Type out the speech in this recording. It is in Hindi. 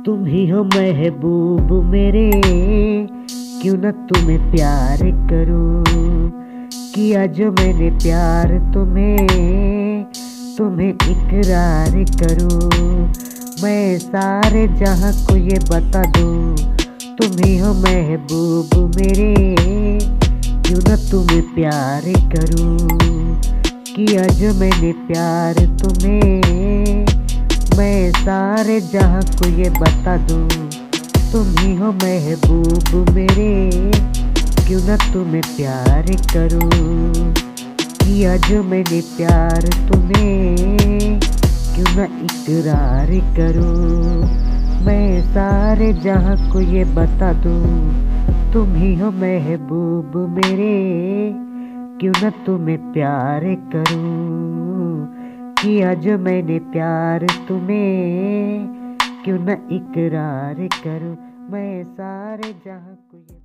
तुम ही हो महबूब मेरे, क्यों न तुम्हें प्यार करूं। किया जो मैंने प्यार तुम्हें, तुम्हें इकरार करूं। मैं सारे जहां को ये बता दूं, तुम ही हो महबूब मेरे, क्यों न तुम्हें प्यार करूं। किया जो मैंने प्यार तुम्हें, मैं सारे जहां को ये बता दूं, तुम ही हो महबूब मेरे, क्यों न तुम्हें प्यार करूं। किया जो मैंने प्यार तुम्हें, क्यों न इकरार करूं। मैं सारे जहां को ये बता दूं, तुम ही हो महबूब मेरे, क्यों न तुम्हें प्यार करूं। किया जो मैंने प्यार तुम्हें, क्यों न इकरार करूं। मैं सारे जहां को